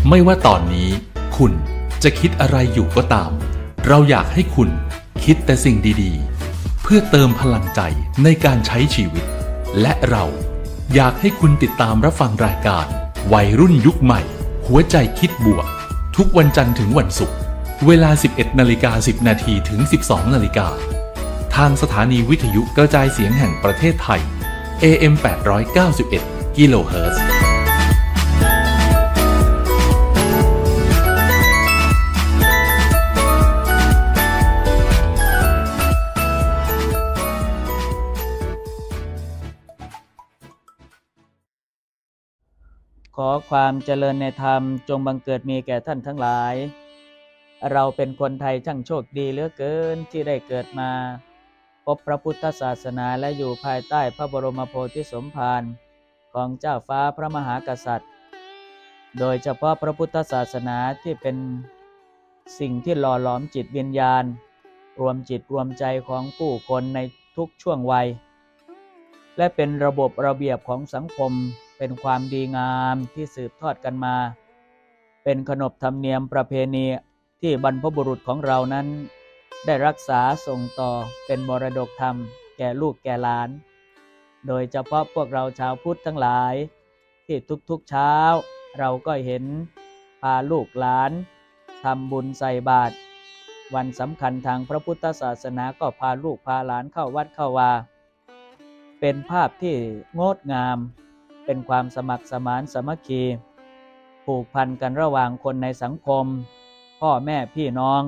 ไม่ว่าตอนนี้คุณจะคิดอะไรอยู่ก็ตามเราอยากให้คุณคิดแต่สิ่งดีๆเพื่อเติมพลังใจในการใช้ชีวิตและเราอยากให้คุณติดตามรับฟังรายการวัยรุ่นยุคใหม่หัวใจคิดบวกทุกวันจันทร์ถึงวันศุกร์เวลา 11:10 นาทีถึง 12 นาฬิกาทางสถานีวิทยุกระจายเสียงแห่งประเทศไทย AM 891 กิโลเฮิรตซ์ขอความเจริญในธรรมจงบังเกิดมีแก่ท่านทั้งหลายเราเป็นคนไทยช่างโชคดีเหลือเกินที่ได้เกิดมาพบพระพุทธศาสนาและอยู่ภายใต้พระบรมโพธิสมภารของเจ้าฟ้าพระมหากษัตริย์โดยเฉพาะพระพุทธศาสนาที่เป็นสิ่งที่หล่อหลอมจิตวิญญาณรวมจิตรวมใจของผู้คนในทุกช่วงวัยและเป็นระบบระเบียบของสังคมเป็นความดีงามที่สืบทอดกันมาเป็นขนบธรรมเนียมประเพณีที่บรรพบุรุษของเรานั้นได้รักษาส่งต่อเป็นมรดกธรรมแก่ลูกแก่หลานโดยเฉพาะพวกเราชาวพุทธทั้งหลายที่ทุกๆเช้าเราก็เห็นพาลูกหลานทำบุญใส่บาตรวันสำคัญทางพระพุทธศาสนาก็พาลูกพาหลานเข้าวัดเข้าวาเป็นภาพที่งดงามเป็นความสมัครสมานสามัคคีผูกพันกันระหว่างคนในสังคมพ่อแม่พี่น้อง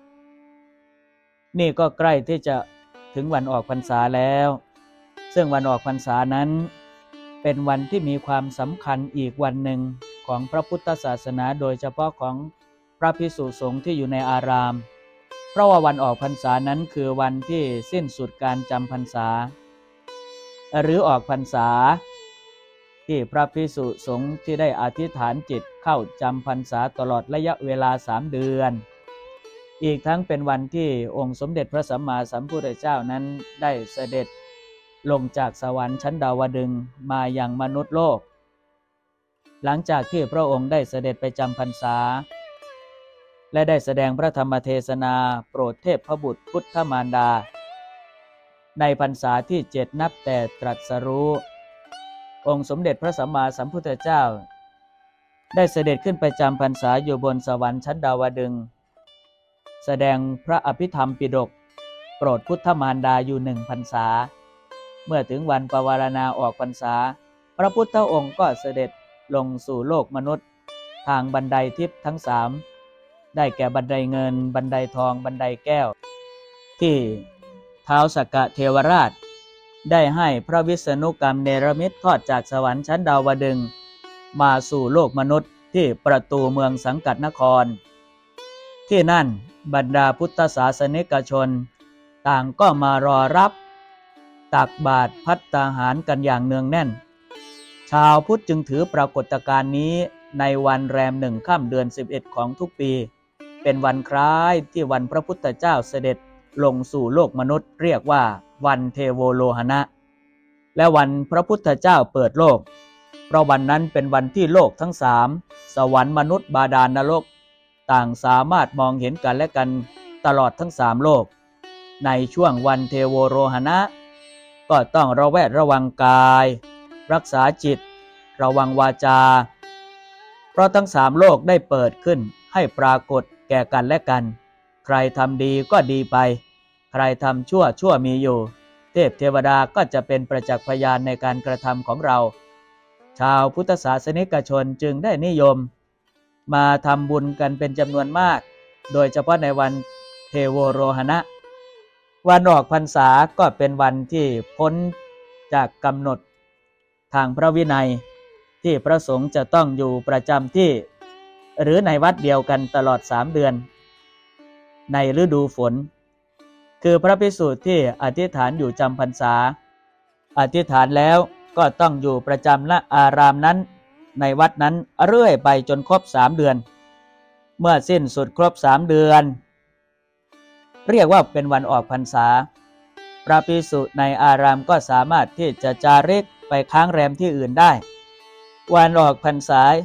นี่ก็ใกล้ที่จะถึงวันออกพรรษาแล้วซึ่งวันออกพรรษานั้นเป็นวันที่มีความสำคัญอีกวันหนึ่งของพระพุทธศาสนาโดยเฉพาะของพระภิกษุสงฆ์ที่อยู่ในอารามเพราะว่าวันออกพรรษานั้นคือวันที่สิ้นสุดการจำพรรษาหรือออกพรรษาที่พระภิกษุสงฆ์ที่ได้อธิษฐานจิตเข้าจำพรรษาตลอดระยะเวลา3 เดือนอีกทั้งเป็นวันที่องค์สมเด็จพระสัมมาสัมพุทธเจ้านั้นได้เสด็จลงจากสวรรค์ชั้นดาวดึงส์มายังมนุษย์โลกหลังจากที่พระองค์ได้เสด็จไปจำพรรษาและได้แสดงพระธรรมเทศนาโปรดเทพบุตรพุทธมารดาในพรรษาที่7นับแต่ตรัสรู้องค์สมเด็จพระสัมมาสัมพุทธเจ้าได้เสด็จขึ้นไปจำพรรษาอยู่บนสวรรค์ชั้นดาวดึงส์แสดงพระอภิธรรมปิฎกโปรดพุทธมารดาอยู่1 พรรษาเมื่อถึงวันปวารณาออกพรรษาพระพุทธองค์ก็เสด็จลงสู่โลกมนุษย์ทางบันไดทิพย์ทั้ง3ได้แก่บันไดเงินบันไดทองบันไดแก้วที่ท้าวสักกะเทวราชได้ให้พระวิษณุกรรมเนรมิตทอดจากสวรรค์ชั้นดาวดึงส์มาสู่โลกมนุษย์ที่ประตูเมืองสังกัดนครที่นั่นบรรดาพุทธศาสนิกชนต่างก็มารอรับตักบาตรภัตตาหารกันอย่างเนืองแน่นชาวพุทธจึงถือปรากฏการณ์นี้ในวันแรม1 ค่ำเดือน11ของทุกปีเป็นวันคล้ายที่วันพระพุทธเจ้าเสด็จลงสู่โลกมนุษย์เรียกว่าวันเทโวโลหณะและวันพระพุทธเจ้าเปิดโลกเพราะวันนั้นเป็นวันที่โลกทั้ง3สวรรค์มนุษย์บาดาลนรกต่างสามารถมองเห็นกันและกันตลอดทั้ง3โลกในช่วงวันเทโวโรหณะก็ต้องระแวดระวังกายรักษาจิตระวังวาจาเพราะทั้ง3โลกได้เปิดขึ้นให้ปรากฏแก่กันและกันใครทำดีก็ดีไปใครทำชั่วมีอยู่เทพเทวดาก็จะเป็นประจักษ์พยานในการกระทำของเราชาวพุทธศาสนิกชนจึงได้นิยมมาทำบุญกันเป็นจำนวนมากโดยเฉพาะในวันเทโวโรหณะวันออกพรรษาก็เป็นวันที่พ้นจากกำหนดทางพระวินัยที่พระสงฆ์จะต้องอยู่ประจำที่หรือในวัดเดียวกันตลอด3 เดือนในฤดูฝนคือพระภิกษุที่อธิษฐานอยู่จำพรรษาอธิษฐานแล้วก็ต้องอยู่ประจำณอารามนั้นในวัดนั้นเรื่อยไปจนครบ3 เดือนเมื่อสิ้นสุดครบ3 เดือนเรียกว่าเป็นวันออกพรรษาพระภิกษุในอารามก็สามารถที่จะจาริกไปค้างแรมที่อื่นได้วันออกพรรษา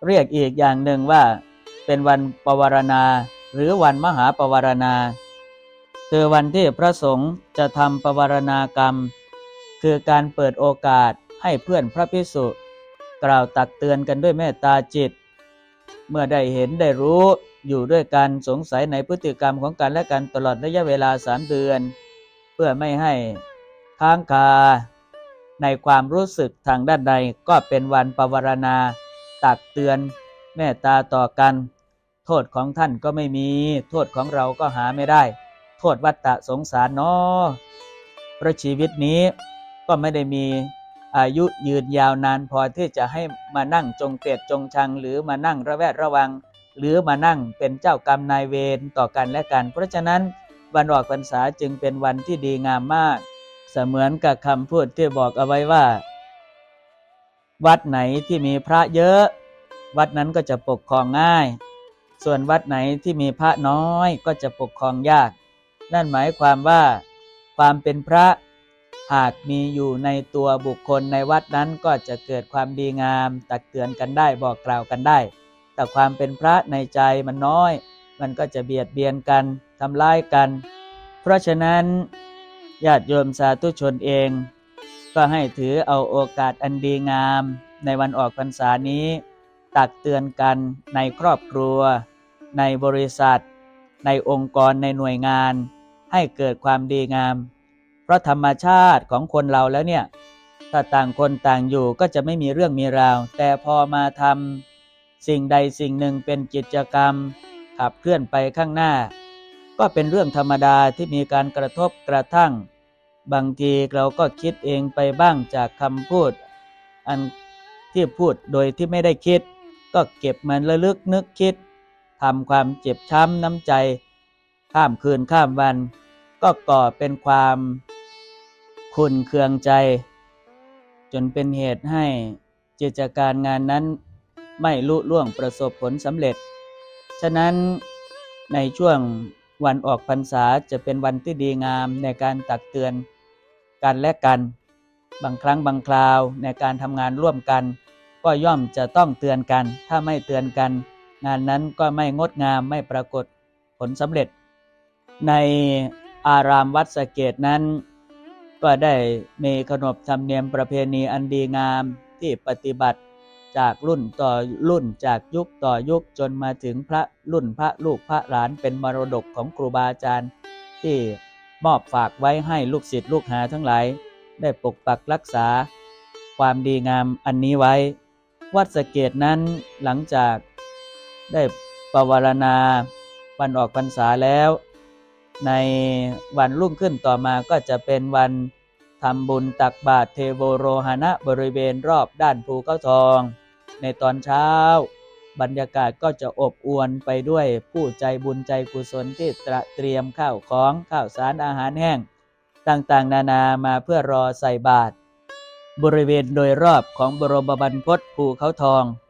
เรียกอีกอย่างหนึ่งว่าเป็นวันปวารณาหรือวันมหาปวารณาคือวันที่พระสงฆ์จะทำปวารณากรรมคือการเปิดโอกาสให้เพื่อนพระภิกษุกล่าวตักเตือนกันด้วยเมตตาจิตเมื่อได้เห็นได้รู้อยู่ด้วยกันสงสัยในพฤติกรรมของกันและกันตลอดระยะเวลา3 เดือนเพื่อไม่ให้ค้างคาในความรู้สึกทางด้านใดก็เป็นวันปวารณาตักเตือนเมตตาต่อกันโทษของท่านก็ไม่มีโทษของเราก็หาไม่ได้โทษวัฏฏะสงสารเนาะเพราะชีวิตนี้ก็ไม่ได้มีอายุยืนยาวนานพอที่จะให้มานั่งจงเกลียดจงชังหรือมานั่งระแวดระวังหรือมานั่งเป็นเจ้ากรรมนายเวรต่อกันและกันเพราะฉะนั้นวันออกพรรษาจึงเป็นวันที่ดีงามมากเสมือนกับคำพูดที่บอกเอาไว้ว่าวัดไหนที่มีพระเยอะวัดนั้นก็จะปกครองง่ายส่วนวัดไหนที่มีพระน้อยก็จะปกครองยากนั่นหมายความว่าความเป็นพระหากมีอยู่ในตัวบุคคลในวัดนั้นก็จะเกิดความดีงามตักเตือนกันได้บอกกล่าวกันได้แต่ความเป็นพระในใจมันน้อยมันก็จะเบียดเบียนกันทำร้ายกันเพราะฉะนั้นญาติโยมสาธุชนเองก็ให้ถือเอาโอกาสอันดีงามในวันออกพรรษานี้ตักเตือนกันในครอบครัวในบริษัทในองค์กรในหน่วยงานให้เกิดความดีงามเพราะธรรมชาติของคนเราแล้วเนี่ยถ้าต่างคนต่างอยู่ก็จะไม่มีเรื่องมีราวแต่พอมาทำสิ่งใดสิ่งหนึ่งเป็นกิจกรรมขับเคลื่อนไปข้างหน้าก็เป็นเรื่องธรรมดาที่มีการกระทบกระทั่งบางทีเราก็คิดเองไปบ้างจากคำพูดอันที่พูดโดยที่ไม่ได้คิดก็เก็บมันระลึกนึกคิดทำความเจ็บช้ำน้ำใจข้ามคืนข้ามวันก็ก่อเป็นความขุ่นเคืองใจจนเป็นเหตุให้กิจการงานนั้นไม่ลุล่วงประสบผลสำเร็จฉะนั้นในช่วงวันออกพรรษาจะเป็นวันที่ดีงามในการตักเตือนกันและกันบางครั้งบางคราวในการทำงานร่วมกันก็ย่อมจะต้องเตือนกันถ้าไม่เตือนกันงานนั้นก็ไม่งดงามไม่ปรากฏผลสำเร็จในอารามวัดสะเกษนั้นก็ได้มีขนบธรรมเนียมประเพณีอันดีงามที่ปฏิบัติจากรุ่นต่อรุ่นจากยุคต่อยุคจนมาถึงพระรุ่นพระลูกพระหลานเป็นมรดกของครูบาอาจารย์ที่มอบฝากไว้ให้ลูกศิษย์ลูกหาทั้งหลายได้ปกปักรักษาความดีงามอันนี้ไว้วัดสะเกษนั้นหลังจากได้ปวารณาวันออกพรรษาแล้วในวันรุ่งขึ้นต่อมาก็จะเป็นวันทำบุญตักบาตรเทโวโรหณะบริเวณรอบด้านภูเขาทองในตอนเช้าบรรยากาศก็จะอบอวลไปด้วยผู้ใจบุญใจกุศลที่เตรียมข้าวของข้าวสารอาหารแห้งต่างๆนานามาเพื่อรอใส่บาตรบริเวณโดยรอบของบรมบรรพตภูเขาทอง